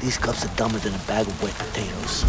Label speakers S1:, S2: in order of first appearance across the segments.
S1: These cops are dumber than a bag of wet potatoes.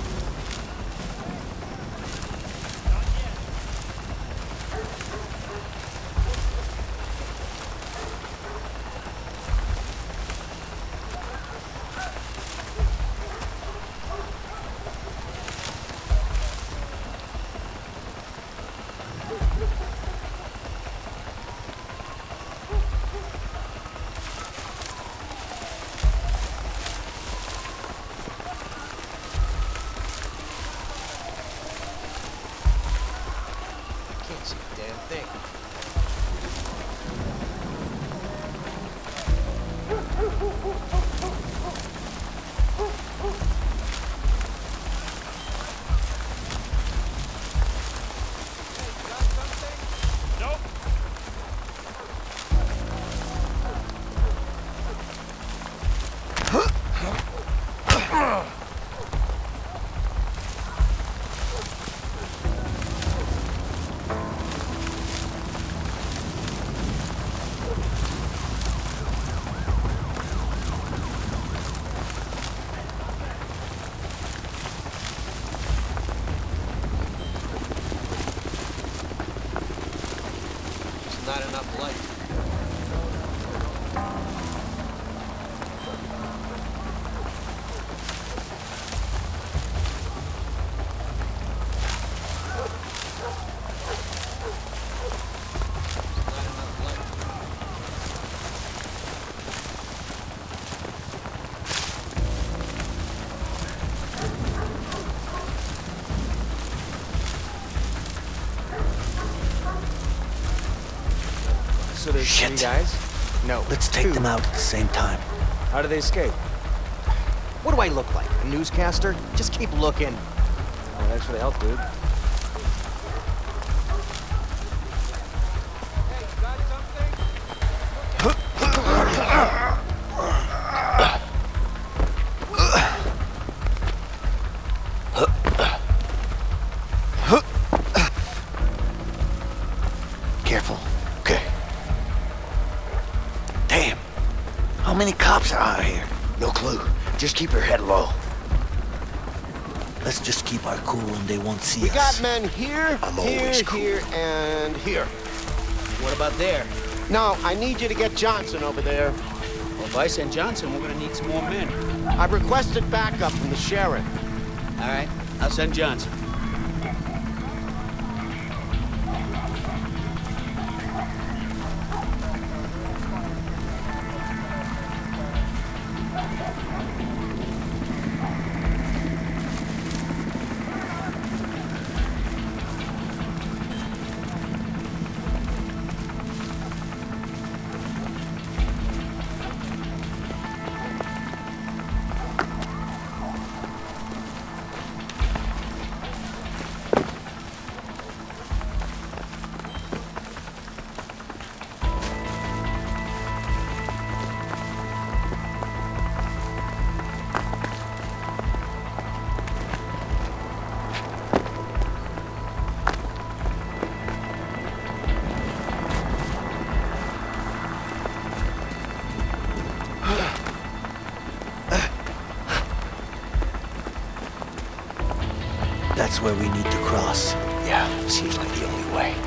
S2: Not enough light.
S3: So there's
S1: Shit.
S3: 3 guys? No.
S1: Let's take
S3: 2.
S1: them out at the same time.
S3: How do they escape?
S2: What do I look like? A newscaster? Just keep looking.
S3: Oh, thanks for the help, dude.
S1: Careful. Okay. Damn. How many cops are out here?
S4: No clue. Just keep your head low.
S1: Let's just keep our cool and they won't see
S2: We
S1: us.
S2: got men here,
S4: I'm
S2: here,
S4: always cool.
S2: here, and here.
S5: What about there?
S2: No, I need you to get Johnson over there.
S5: Well, if I send Johnson, we're gonna need some more men.
S2: I've requested backup from the sheriff.
S5: All right, I'll send Johnson.
S1: That's where we need to cross.
S4: Yeah, seems like the only way.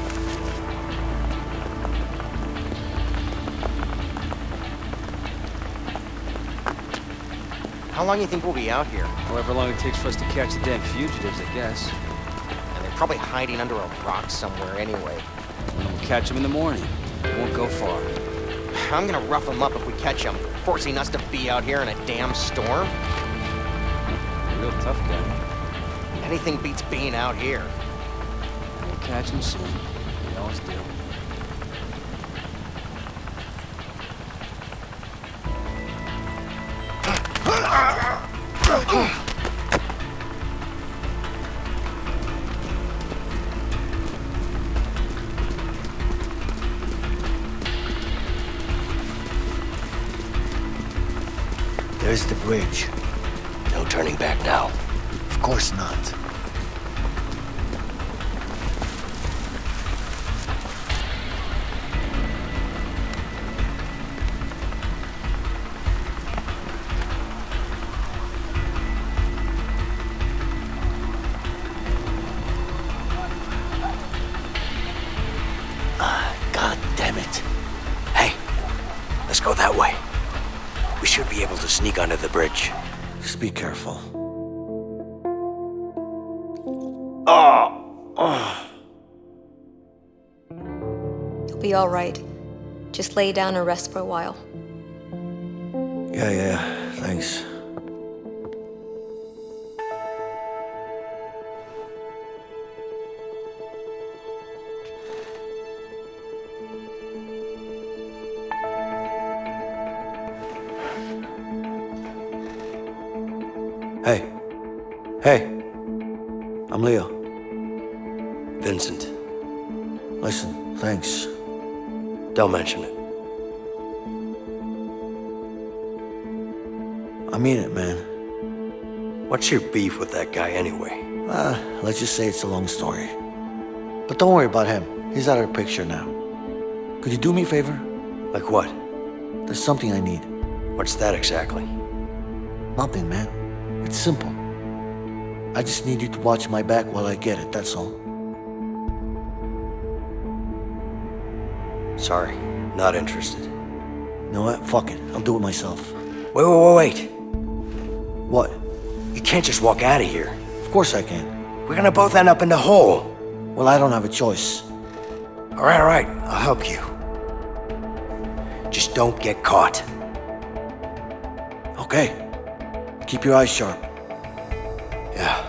S2: How long do you think we'll be out here?
S3: However long it takes for us to catch the damn fugitives, I guess.
S2: And they're probably hiding under a rock somewhere anyway.
S3: And we'll catch them in the morning. They won't go far.
S2: I'm gonna rough them up if we catch them, forcing us to be out here in a damn storm.
S3: A real tough guy.
S2: Anything beats being out here.
S3: We'll catch them soon. We always do.
S1: There's the bridge.
S4: No turning back now.
S1: Of course not.
S4: bridge.
S1: Just be careful.
S6: You'll be all right. Just lay down and rest for a while.
S1: Yeah, thanks. Hey, I'm Leo.
S4: Vincent,
S1: Listen, thanks.
S4: don't mention it.
S1: I mean it, man.
S4: What's your beef with that guy anyway?
S1: Let's just say it's a long story. But don't worry about him. He's out of the picture now. Could you do me a favor?
S4: Like what?
S1: There's something I need.
S4: What's that exactly?
S1: Nothing, man. It's simple. I just need you to watch my back while I get it, that's all.
S4: Sorry, not interested.
S1: You know what? Fuck it. I'll do it myself.
S4: Wait.
S1: What?
S4: You can't just walk out of here.
S1: Of course I can.
S4: We're gonna both end up in the hole.
S1: Well, I don't have a choice.
S4: All right, I'll help you. Just don't get caught.
S1: Okay. Keep your eyes sharp.
S4: Yeah.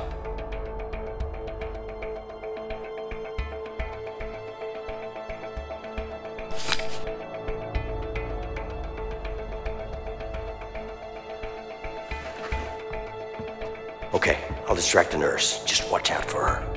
S4: Okay, I'll distract the nurse. Just watch out for her.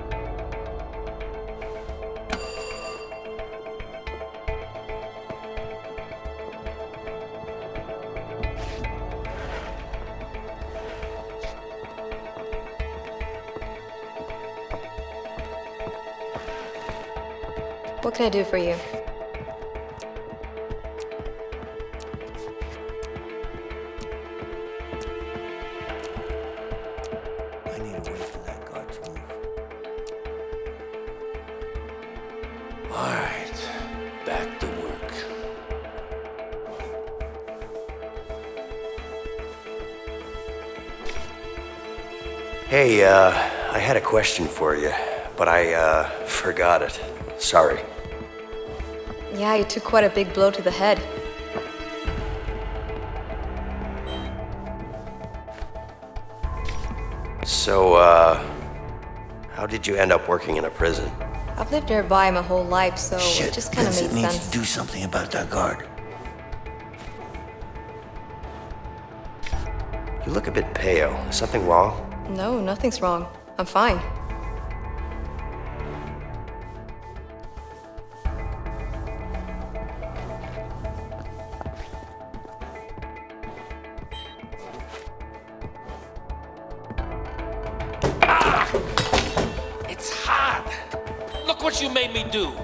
S6: What can I do for you?
S1: I need a way for that guard to move.
S7: All right, back to work.
S4: Hey, I had a question for you, but I forgot it. Sorry.
S6: Yeah, you took quite a big blow to the head.
S4: So, how did you end up working in a prison?
S6: I've lived nearby my whole life, so
S1: Shit,
S6: it just kind of made
S1: Vincent needs
S6: sense.
S1: to do something about that guard.
S4: You look a bit pale. Is something wrong?
S6: No, nothing's wrong. I'm fine.
S7: It's hot. Look what you made me do.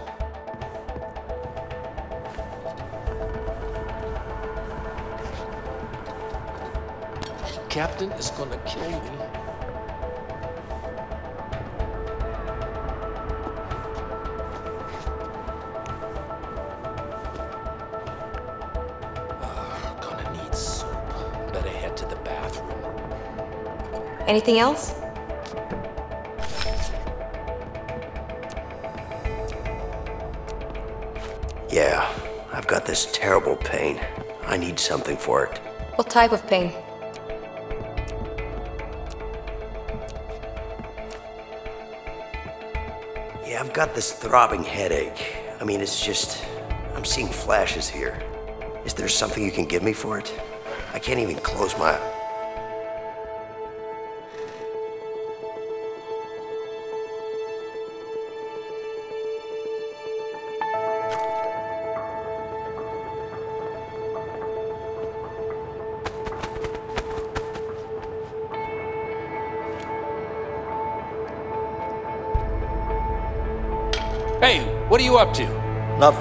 S7: Captain is gonna kill me. Gonna need soup. Better head to the bathroom.
S6: Anything else?
S4: Yeah, I've got this terrible pain. I need something for it.
S6: What type of pain?
S4: Yeah, I've got this throbbing headache. I mean, it's just... I'm seeing flashes here. Is there something you can give me for it? I can't even close my...
S7: Hey, what are you up to?
S1: Nothing.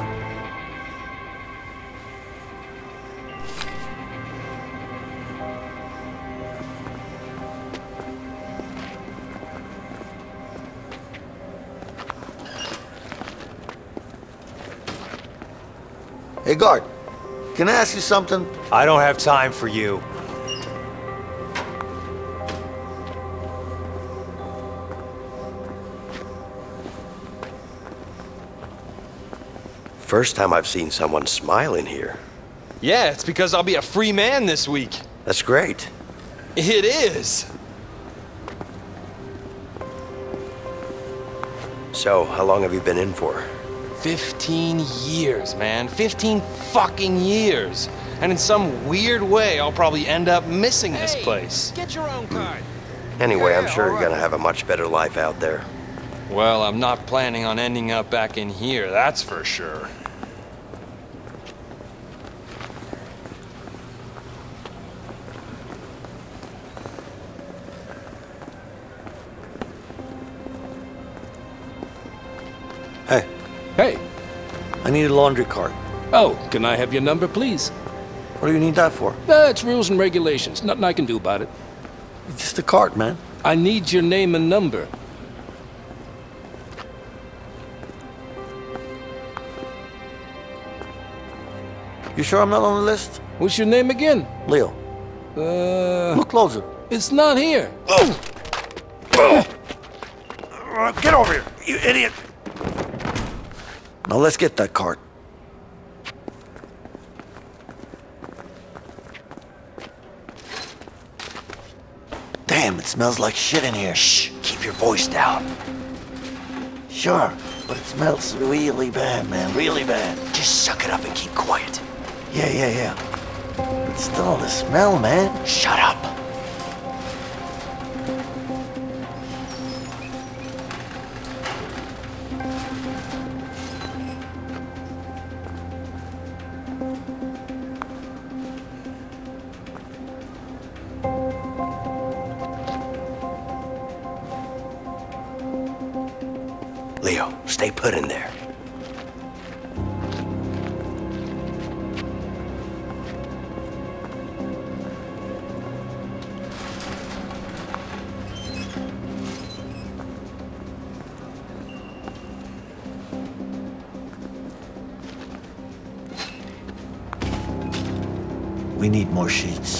S1: Hey, guard. Can I ask you something?
S8: I don't have time for you.
S4: first time I've seen someone smile in here.
S8: Yeah, it's because I'll be a free man this week.
S4: That's great.
S8: It is.
S4: So, how long have you been in for?
S8: 15 years, man. 15 fucking years. And in some weird way, I'll probably end up missing this place.
S5: Get your own card.
S4: Anyway, I'm
S8: Yeah,
S4: sure
S8: all
S4: you're
S8: right.
S4: gonna have a much better life out there.
S8: Well, I'm not planning on ending up back in here, that's for sure.
S1: Hey,
S9: Hey.
S1: I need a laundry cart.
S9: Oh, can I have your number, please?
S1: What do you need that for?
S9: It's rules and regulations. Nothing I can do about it.
S1: It's just a cart, man.
S9: I need your name and number.
S1: You sure I'm not on the list?
S9: What's your name again?
S1: Leo, look closer.
S9: It's not here.
S1: Get over here, you idiot! Now let's get that cart. Damn, it smells like shit in here.
S4: Shh, keep your voice down.
S1: Sure, but it smells really bad, man, really bad.
S4: Just suck it up and keep quiet.
S1: Yeah. But still, the smell, man.
S4: Shut up. Leo, stay put in there.
S1: We need more sheets.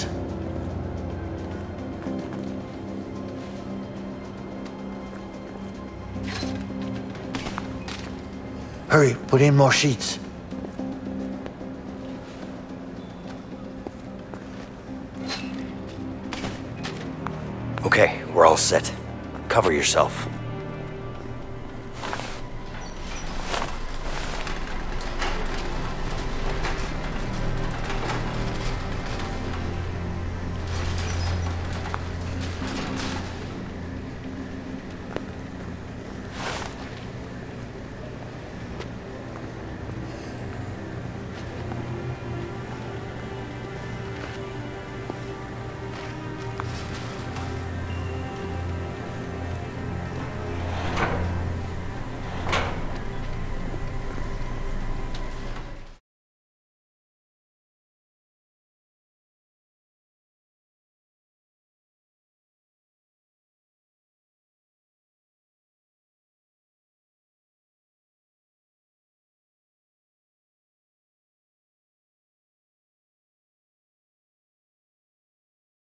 S1: Hurry, put in more sheets.
S4: Okay, we're all set. Cover yourself.